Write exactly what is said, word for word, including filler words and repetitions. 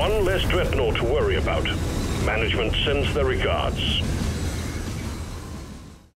One less dreadnought to worry about. Management sends their regards.